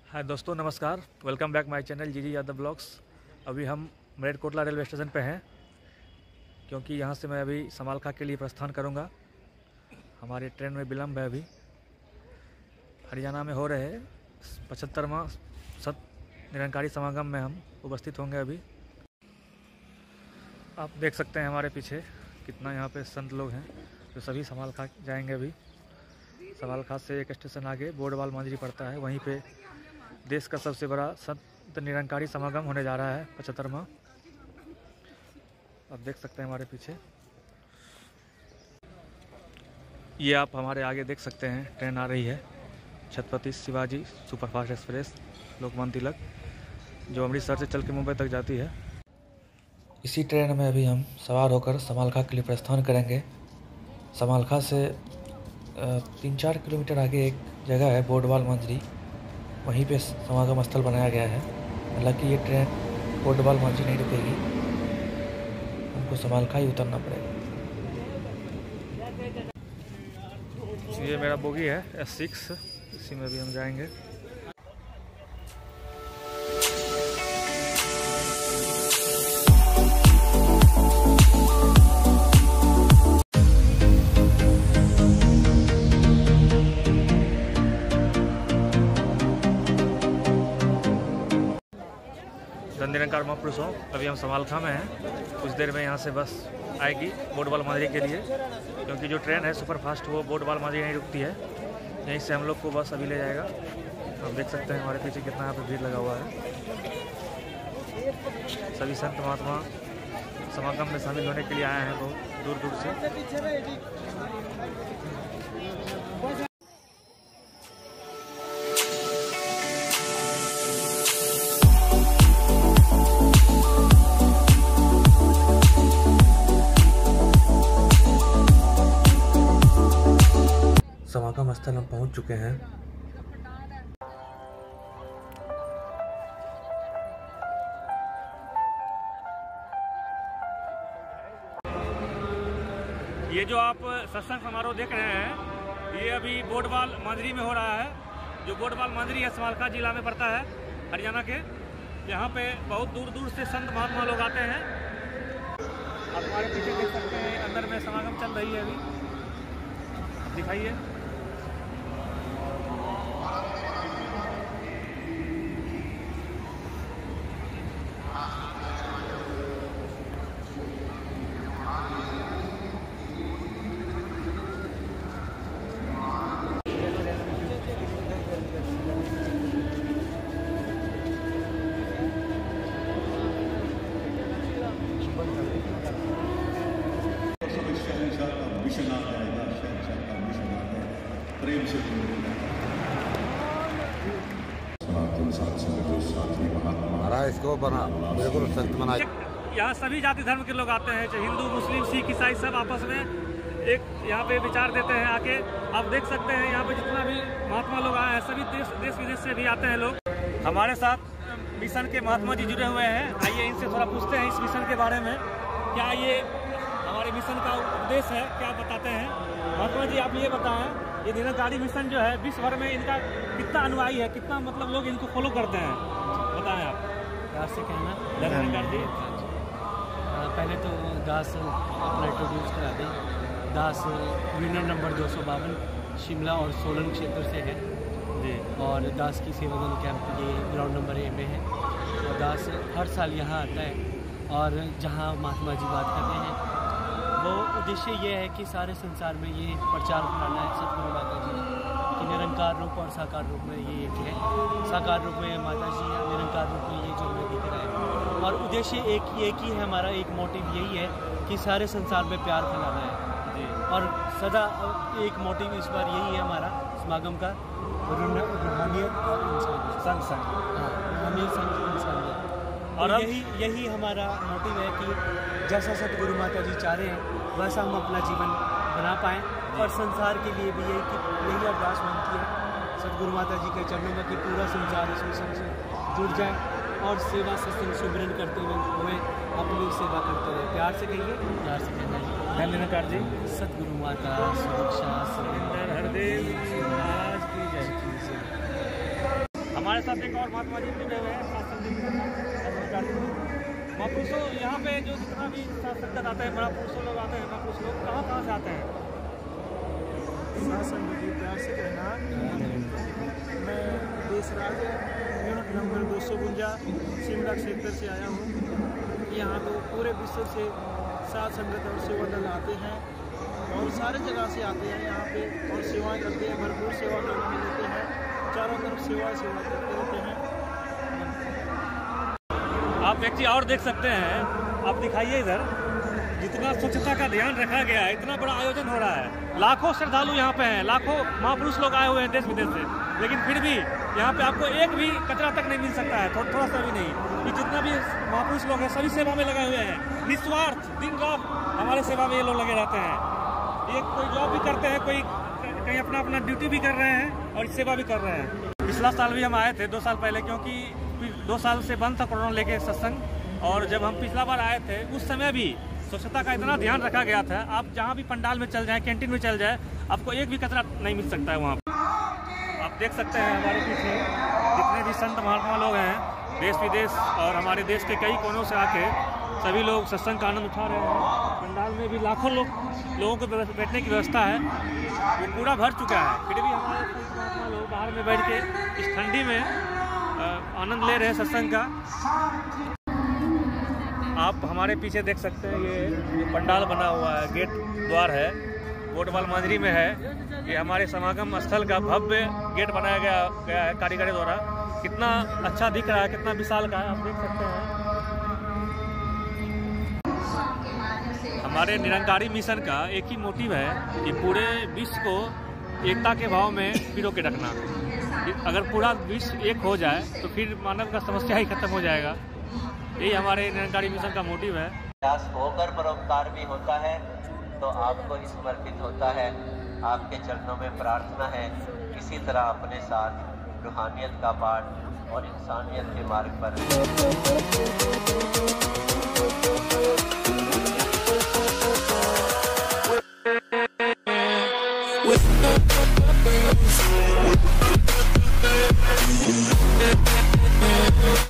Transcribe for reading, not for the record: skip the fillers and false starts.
हाय दोस्तों, नमस्कार। Welcome back my channel G Yadav blogs. अभी हम मलेरकोटला रेलवे स्टेशन पे हैं क्योंकि यहाँ से मैं अभी समालखा के लिए प्रस्थान करूँगा। हमारी ट्रेन में विलम्ब है। अभी हरियाणा में हो रहे 75वां निरंकारी समागम में हम उपस्थित होंगे। अभी आप देख सकते हैं हमारे पीछे कितना यहाँ पे संत लोग हैं जो सभी समालखा जाएंगे। अभी समालखा से एक स्टेशन आगे बोडवाल मांजरी पड़ता है, वहीं पे देश का सबसे बड़ा संत निरंकारी समागम होने जा रहा है 75वां। आप देख सकते हैं हमारे पीछे। ये आप हमारे आगे देख सकते हैं ट्रेन आ रही है, छत्रपति शिवाजी सुपरफास्ट एक्सप्रेस लोकमान्य तिलक, जो अमृतसर से चल के मुंबई तक जाती है। इसी ट्रेन में अभी हम सवार होकर समालखा के लिए प्रस्थान करेंगे। समालखा से 3-4 किलोमीटर आगे एक जगह है बोडवाल मांजरी, वहीं पे समागम स्थल बनाया गया है। हालांकि ये ट्रेन बोडवाल मांजरी नहीं रुकेगी, हमको समालखा ही उतरना पड़ेगा। ये मेरा बोगी है S6, इसी में भी हम जाएंगे। निरंकार महापुरुषों, अभी हम समालखा में हैं। कुछ देर में यहाँ से बस आएगी बोडवाल मांजरी के लिए, क्योंकि जो ट्रेन है सुपरफास्ट वो बोडवाल मांजरी नहीं रुकती है। यहीं से हम लोग को बस अभी ले जाएगा। आप देख सकते हैं हमारे पीछे कितना यहाँ पे भीड़ लगा हुआ है। सभी संत महात्मा समागम में शामिल होने के लिए आए हैं बहुत दूर दूर से। समागम स्थल हम पहुंच चुके हैं। ये जो आप सत्संग समारोह देख रहे हैं, ये अभी बोडवाल मांजरी में हो रहा है। जो बोडवाल मांजरी है समालखा जिला में पड़ता है, हरियाणा के। यहाँ पे बहुत दूर दूर से संत महात्मा लोग आते हैं। आप हमारे पीछे देख सकते हैं, अंदर में समागम चल रही है अभी। दिखाइए। प्रेम से इसको बना बिल्कुल संत बना। यहाँ सभी जाति धर्म के लोग आते हैं, चाहे हिंदू, मुस्लिम, सिख, ईसाई, सब आपस में एक यहाँ पे विचार देते हैं आके। आप देख सकते हैं यहाँ पे जितना भी महात्मा लोग आए हैं, सभी देश विदेश से भी आते हैं लोग। हमारे साथ मिशन के महात्मा जी जुड़े हुए हैं। आइए इनसे थोड़ा पूछते हैं इस मिशन के बारे में। क्या ये हमारे मिशन का उद्देश्य है, क्या बताते हैं? महात्मा जी आप ये बताएं, ये निरंकारी मिशन जो है विश्व भर में इनका कितना अनुयायी है, कितना मतलब लोग इनको फॉलो करते हैं, बताएं आप। प्यार से कहना। निरंकार जी, पहले तो दास अपना इंट्रोड्यूस करा दें। दास यूनियन नंबर 252 शिमला और सोलन क्षेत्र से है जी। और दास की सेवादल कैंप ये ग्राउंड नंबर A में है। और दास हर साल यहाँ आता है और जहाँ महात्मा जी बात करते हैं, वो उद्देश्य ये है कि सारे संसार में ये प्रचार कराना है सतगुरु माता जी कि निरंकार रूप और साकार रूप में ये एक है। साकार रूप में माता जी है, निरंकार रूप में ये जो हमें दिख रहा है। और उद्देश्य एक ही है, हमारा एक मोटिव यही है कि सारे संसार में प्यार फैलाना है जी। और सदा एक मोटिव इस बार यही है हमारा समागम का, रूहानियत और इंसानियत, रूहानियत संग इंसानियत। और यही हमारा मोटिव है कि जैसा सतगुरु माता जी चाह रहे हैं वैसा हम अपना जीवन बना पाएँ। और संसार के लिए भी यही अरदास बनती है सतगुरु माता जी के चरणों में कि पूरा संसार इस मिशन से जुड़ जाए और सेवा सत्संग सुमिरन करते हुए अपनी सेवा करते रहे। प्यार से कहिए, प्यार से कहना। धन्यवाद जी। सतगुरु माता सुरक्षा हरदेव महाराज की जय। हमारे साथ एक और महात्मा जी जुड़े हुए हैं महापुरुषों। यहाँ पे जो जितना भी संगत आते हैं, महापुरुषों लोग आते हैं, महापुरुष लोग कहाँ से आते हैं? संगत जी प्यार से कहना, मैं देशराज यूनिट नंबर 252 शिमला क्षेत्र से आया हूँ। यहाँ तो पूरे विश्व से साध संगत और सेवा दल आते हैं और सारे जगह से आते हैं यहाँ पे और सेवाएं करते हैं, भरपूर सेवा करने देते हैं, चारों तरफ सेवा करते रहते हैं। आप एक चीज़ और देख सकते हैं, आप दिखाइए इधर, जितना स्वच्छता का ध्यान रखा गया है, इतना बड़ा आयोजन हो रहा है। लाखों श्रद्धालु यहाँ पे हैं, लाखों महापुरुष लोग आए हुए हैं देश विदेश से, लेकिन फिर भी यहाँ पे आपको एक भी कचरा तक नहीं मिल सकता है, थोड़ा सा भी नहीं। कि जितना भी महापुरुष लोग हैं सभी सेवा में लगे हुए हैं, निस्वार्थ दिन रात हमारे सेवा में ये लोग लगे रहते हैं। ये कोई जॉब भी करते हैं, कोई कहीं अपना ड्यूटी भी कर रहे हैं और सेवा भी कर रहे हैं। पिछला साल भी हम आए थे 2 साल पहले, क्योंकि 2 साल से बंद था कोरोना लेके सत्संग, और जब हम पिछला बार आए थे उस समय भी स्वच्छता का इतना ध्यान रखा गया था। आप जहाँ भी पंडाल में चल जाएं, कैंटीन में चल जाए, आपको एक भी कचरा नहीं मिल सकता है वहाँ पर। आप देख सकते हैं हमारे पीछे जितने भी संत महात्मा लोग हैं देश विदेश और हमारे देश के कई कोनों से आके सभी लोग सत्संग का आनंद उठा रहे हैं। पंडाल में भी लाखों लोगों को बैठने की व्यवस्था है, वो पूरा भर चुका है। फिर भी हमारे संत महात्मा लोग बाहर में बैठ के इस ठंडी में आनंद ले रहे हैं सत्संग का। आप हमारे पीछे देख सकते हैं, ये पंडाल बना हुआ है, गेट द्वार है, कोटवाल मांजरी में है। ये हमारे समागम स्थल का भव्य गेट बनाया गया है कारीगरों द्वारा। कितना अच्छा दिख रहा है, कितना विशाल का है, आप देख सकते हैं। हमारे निरंकारी मिशन का एक ही मोटिव है कि पूरे विश्व को एकता के भाव में पिरो के रखना। अगर पूरा विश्व एक हो जाए तो फिर मानव का समस्या ही खत्म हो जाएगा। यही हमारे निरंकारी मिशन का मोटिव है। प्रयास होकर परोपकार भी होता है तो आपको ही समर्पित होता है। आपके चरणों में प्रार्थना है, इसी तरह अपने साथ रूहानियत का पाठ और इंसानियत के मार्ग पर